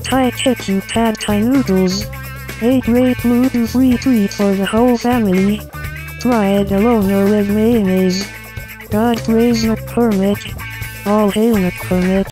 Thai chicken pad Thai noodles. A great gluten-free treat for the whole family. Try it alone or with mayonnaise. God praise McCormick. All hail McCormick.